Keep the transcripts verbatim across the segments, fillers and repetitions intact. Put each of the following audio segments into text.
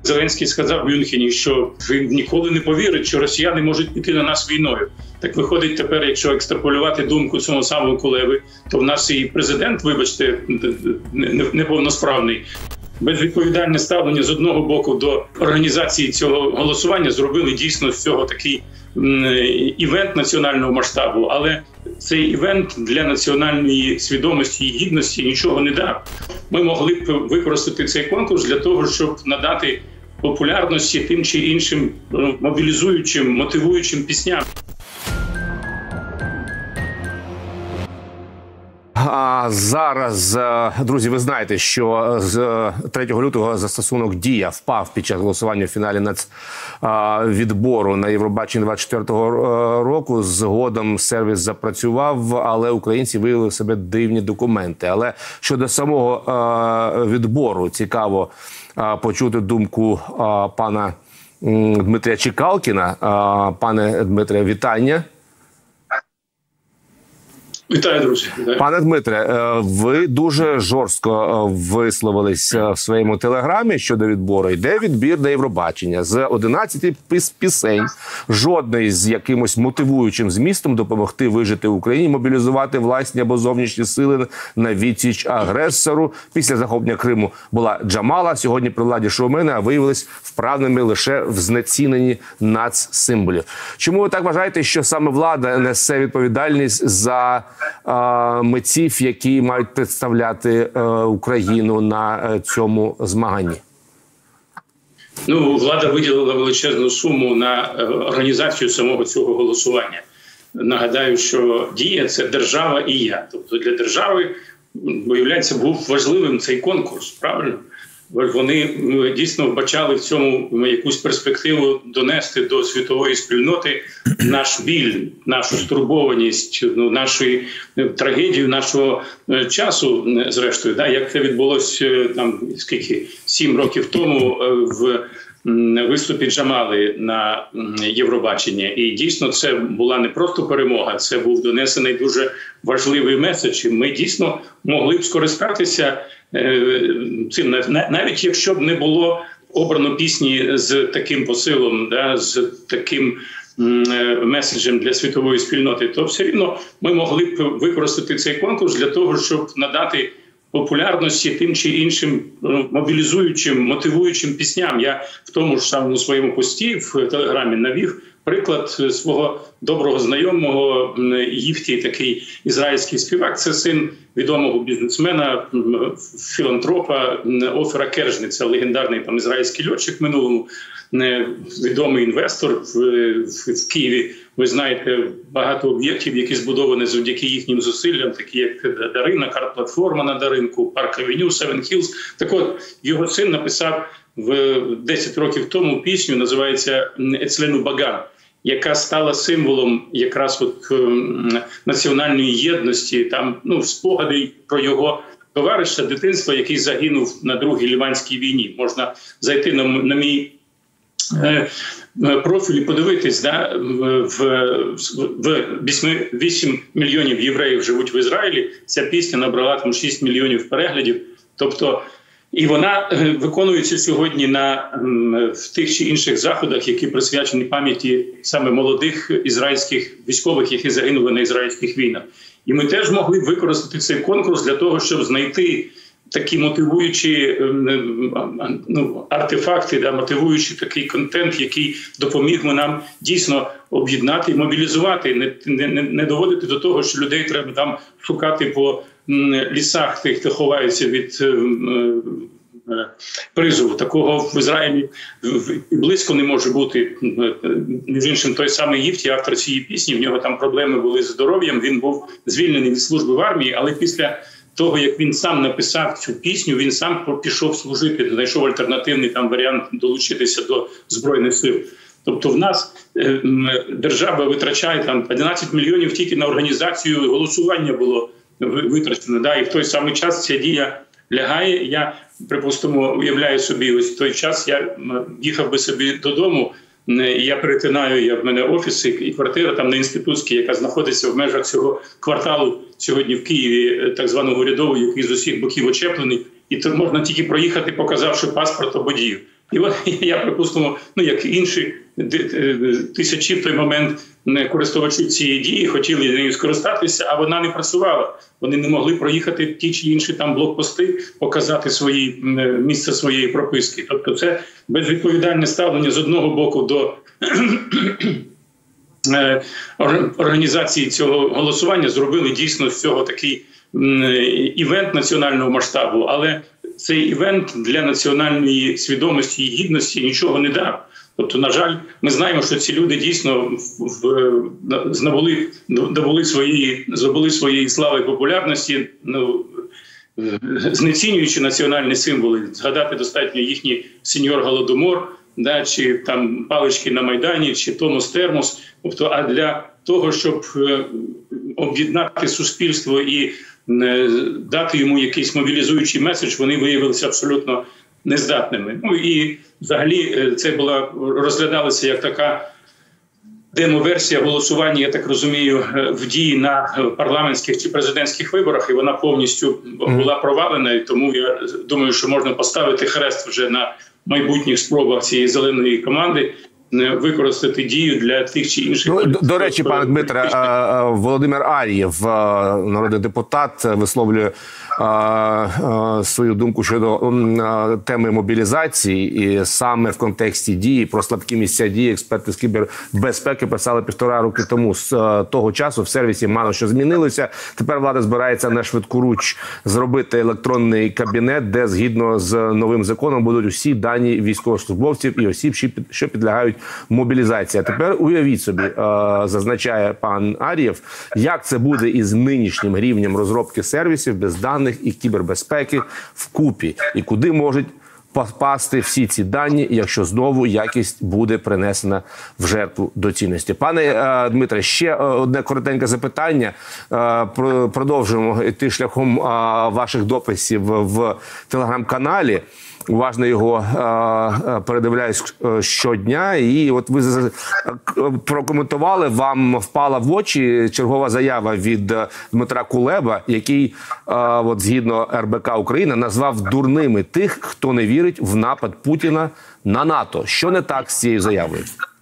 Зеленський сказав в Мюнхені, що він ніколи не повірить, що росіяни можуть піти на нас війною. Так виходить тепер, якщо екстраполювати думку цього самого Кулеби, то в нас і президент, вибачте, неповносправний. Безвідповідальне ставлення з одного боку до організації цього голосування зробили дійсно з цього такий івент національного масштабу, але цей івент для національної свідомості і гідності нічого не дав. Ми могли б використати цей конкурс для того, щоб надати популярності тим чи іншим мобілізуючим, мотивуючим пісням. А зараз, друзі, ви знаєте, що з третього лютого застосунок «Дія» впав під час голосування в фіналі нацвідбору на Євробаченні двадцять четвертого року. Згодом сервіс запрацював, але українці виявили в себе дивні документи. Але щодо самого відбору цікаво почути думку пана Дмитрія Чекалкіна. Пане Дмитре, вітання. Вітаю, друзі. Пане Дмитре, ви дуже жорстко висловились в своєму телеграмі щодо відбору. Йде відбір на Євробачення. З одинадцяти пісень, жодної з якимось мотивуючим змістом допомогти вижити Україні, мобілізувати власні або зовнішні сили на відсіч агресору. Після захоплення Криму була Джамала, сьогодні при владі шоумени, а виявились вправними лише в знеціненні нацсимволів. Чому ви так вважаєте, що саме влада несе відповідальність за митців, які мають представляти Україну на цьому змаганні? Ну, влада виділила величезну суму на організацію самого цього голосування. Нагадаю, що «Дія» – це держава і я. Тобто для держави, виявляється, був важливим цей конкурс, правильно? Вони дійсно вбачали в цьому якусь перспективу донести до світової спільноти наш біль, нашу стурбованість, ну, нашу трагедію нашого часу, зрештою. Да? Як це відбулося там, скільки, сім років тому в виступі Джамали на Євробаченні. І дійсно це була не просто перемога, це був донесений дуже важливий меседж. І ми дійсно могли б скористатися цим, навіть якщо б не було обрано пісні з таким посилом, да, з таким меседжем для світової спільноти, то все рівно ми могли б використати цей конкурс для того, щоб надати популярності тим чи іншим мобілізуючим, мотивуючим пісням. Я в тому ж самому своєму пості в Телеграмі навів приклад свого доброго знайомого Євтій, такий ізраїльський співак. Це син відомого бізнесмена, філантропа Офера Кержниця, легендарний там ізраїльський льотчик в минулому, відомий інвестор в, в Києві. Ви знаєте, багато об'єктів, які збудовані завдяки їхнім зусиллям, такі як Дарина, карт-платформа на Даринку, Парк Авеню, Севен Хілз. Так от, його син написав в десять років тому пісню, називається «Ецлену Баган», яка стала символом якраз от національної єдності, там, ну, спогади про його товариша дитинства, який загинув на Другій Ліванській війні. Можна зайти на, на мій е, профіль і подивитись, да, в, в вісім мільйонів євреїв живуть в Ізраїлі, ця пісня набрала там шість мільйонів переглядів. Тобто, і вона виконується сьогодні на в тих чи інших заходах, які присвячені пам'яті саме молодих ізраїльських військових, які загинули на ізраїльських війнах. І ми теж могли б використати цей конкурс для того, щоб знайти такі мотивуючі ну, артефакти, да, мотивуючий такий контент, який допоміг нам дійсно об'єднати і мобілізувати, не, не, не доводити до того, що людей треба там шукати по лісах тих, хто ховаються від е, е, призову. Такого в Ізраїлі близько не може бути. Між іншим, той самий Євтій, автор цієї пісні, в нього там проблеми були з здоров'ям, він був звільнений від служби в армії, але після того, як він сам написав цю пісню, він сам пішов служити, знайшов альтернативний там варіант долучитися до Збройних сил. Тобто в нас е, держава витрачає там одинадцять мільйонів тільки на організацію голосування було витрачено. Да? І в той самий час ця дія лягає. Я, припустимо, уявляю собі, ось в той час я їхав би собі додому, я перетинаю, я в мене офіс і квартира там на Інститутській, яка знаходиться в межах цього кварталу сьогодні в Києві, так званого урядового, який з усіх боків очеплений. І тут можна тільки проїхати, показавши паспорт або дію. І от я, припустимо, ну як інші тисячі в той момент користувачі цієї дії хотіли нею скористатися, а вона не працювала. Вони не могли проїхати ті чи інші там блокпости, показати свої місце своєї прописки. Тобто це безвідповідальне ставлення з одного боку до організації цього голосування зробили дійсно з цього такий івент національного масштабу, але цей івент для національної свідомості і гідності нічого не дав. Тобто, на жаль, ми знаємо, що ці люди дійсно здобули, здобули своєї, здобули своєї слави і популярності, ну, знецінюючи національні символи. Згадати достатньо їхній сеньор Голодомор, да, чи там палички на Майдані, чи Томос Термос. Тобто, а для того, щоб об'єднати суспільство і дати йому якийсь мобілізуючий меседж, вони виявилися абсолютно нездатними. Ну і взагалі це була, розглядалася як така демо-версія голосування, я так розумію, в дії на парламентських чи президентських виборах, і вона повністю була провалена, і тому я думаю, що можна поставити хрест вже на майбутніх спробах цієї зеленої команди використати дію для тих чи інших. Ну, до, до речі, пане Дмитре, Володимир Ар'єв, народний депутат, висловлює свою думку щодо теми мобілізації, і саме в контексті дії про слабкі місця дії експерти з кібербезпеки писали півтора роки тому. З того часу в сервісі мало що змінилося. Тепер влада збирається на швидкоруч зробити електронний кабінет, де згідно з новим законом будуть усі дані військовослужбовців і осіб, що підлягають мобілізації. А тепер уявіть собі, зазначає пан Ар'єв, як це буде із нинішнім рівнем розробки сервісів без даних і кібербезпеки вкупі, і куди можуть попасти всі ці дані, якщо знову якість буде принесена в жертву доцільності. Пане е, Дмитре, ще одне коротеньке запитання. Е, продовжуємо йти шляхом е, ваших дописів в телеграм-каналі. Уважно його е, передивляюсь щодня. І от ви прокоментували, вам впала в очі чергова заява від Дмитра Кулеба, який, е, от згідно ер бе ка Україна, назвав дурними тих, хто не вірить в напад Путіна на НАТО. Що не так з цією заявою?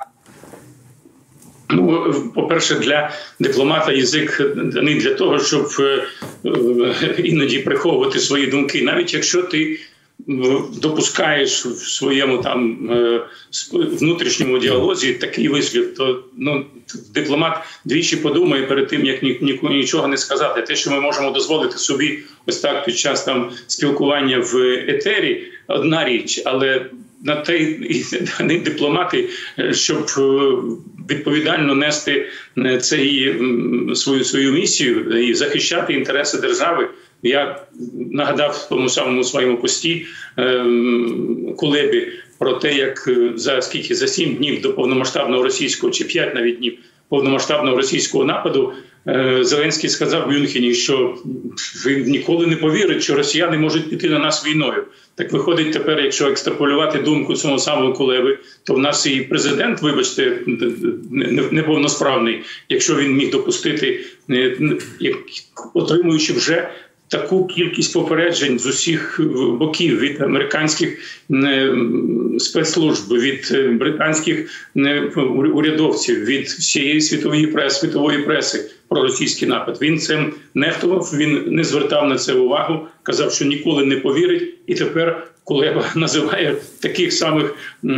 Ну, по-перше, для дипломата язик не для того, щоб іноді приховувати свої думки. Навіть якщо ти допускаєш в своєму там внутрішньому діалозі такий вислів, то ну, дипломат двічі подумає перед тим, як ні, ні, нічого не сказати. Те, що ми можемо дозволити собі ось так під час там спілкування в етері, одна річ, але на те і дипломати, щоб відповідально нести цей, свою, свою місію і захищати інтереси держави. Я нагадав в тому самому своєму пості е, Кулебі про те, як за скільки за сім днів до повномасштабного російського, чи п'ять навіть днів повномасштабного російського нападу, е, Зеленський сказав в Мюнхені, що він ніколи не повірить, що росіяни можуть піти на нас війною. Так виходить тепер, якщо екстраполювати думку цього самого Кулеби, то в нас і президент, вибачте, неповносправний, якщо він міг допустити, отримуючи вже таку кількість попереджень з усіх боків, від американських спецслужб, від британських урядовців, від всієї світової преси, світової преси про російський напад. Він цим нехтував, він не звертав на це увагу, казав, що ніколи не повірить, і тепер Кулеба називає таких самих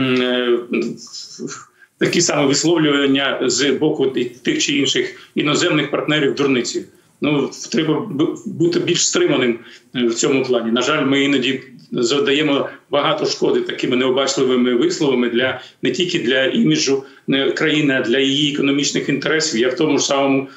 такі самі висловлювання з боку тих чи інших іноземних партнерів дурниці. Ну, треба бути більш стриманим в цьому плані. На жаль, ми іноді завдаємо багато шкоди такими необачливими висловами для не тільки для іміджу країни, а для її економічних інтересів. Я в тому ж самому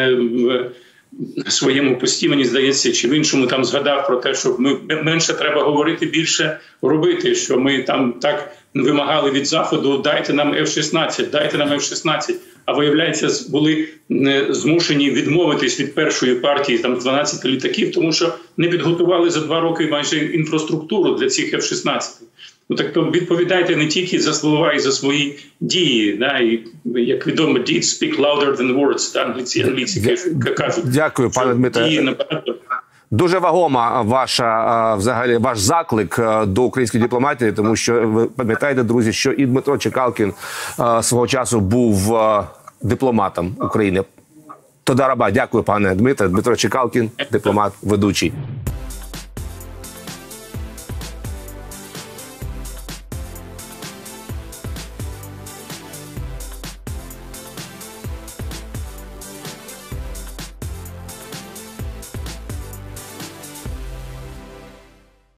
в своєму пості, мені здається, чи в іншому там згадав про те, що ми менше треба говорити, більше робити, що ми там так вимагали від Заходу: дайте нам еф шістнадцять, дайте нам еф шістнадцять. А виявляється, були змушені відмовитись від першої партії там дванадцяти літаків, тому що не підготували за два роки майже інфраструктуру для цих еф шістнадцять. Ну так то відповідайте не тільки за слова і за свої дії, да, і як відомо, deeds speak louder than words, да, англійці, англійці кажуть. Дякую, пане Дмитре. Дуже вагома ваша, взагалі, ваш заклик до української дипломатії, тому що ви пам'ятаєте, друзі, що і Дмитро Чекалкін свого часу був дипломатом України. Тодараба. Дякую, пане Дмитре. Дмитро Чекалкін, дипломат, ведучий.